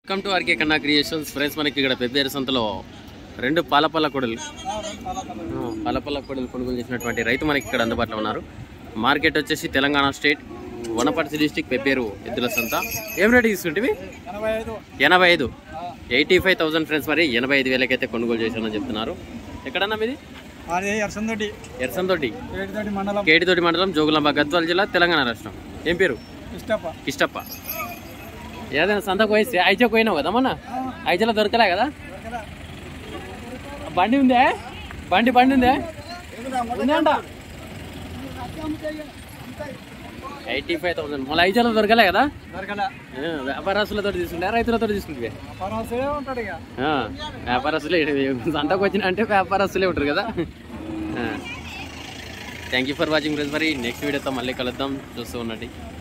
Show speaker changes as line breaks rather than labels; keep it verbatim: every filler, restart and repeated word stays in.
Welcome to RK Kanna creations friends. మనకి ఇక్కడ పెబ్బేరు సంతలో రెండు పాలపల్ల కొడలు పాలపల్ల కొడలు కొనుగోలు చేసినటువంటి రైతు మనకి ఇక్కడ అందుబాటులో ఉన్నారు. మార్కెట్ వచ్చేసి తెలంగాణ స్టేట్ వనపర్తి డిస్టిక్ పెబ్బేరు ఎద్దుల సంత. ఏం రేటు తీసుకుంటే ఎనభై ఐదు ఎయిటీ ఫైవ్ థౌసండ్ ఫ్రెండ్స్. మరి ఎనభై ఐదు వేలకైతే కొనుగోలు చేశానని చెప్తున్నారు. ఎక్కడన్నా మీది? ఎర్సంతోటి కేటితోటి మండలం, జోగులాంబ, గద్వాల జిల్లా, తెలంగాణ రాష్ట్రం. ఏం పేరు? కిష్టప్ప. ఏదైనా సంతకు పోయి ఐచకు పోయినావు కదా మొన్న? ఐచలో దొరకలే కదా? బండి ఉందే? బండి బండి ఉందే ఉందంట. ఎయిటీ ఫైవ్ థౌసండ్ మళ్ళీ ఐచలో దొరకలే కదా? వ్యాపారస్తులతో తీసుకుంటే రైతులతో తీసుకుంటే వ్యాపారస్తులే. సంతకు వచ్చిన అంటే వ్యాపారస్తులే ఉంటారు కదా. Thank you for watching friends. మరి నెక్స్ట్ వీడియోతో మళ్ళీ కలుద్దాం. చూస్తూ ఉన్నట్టు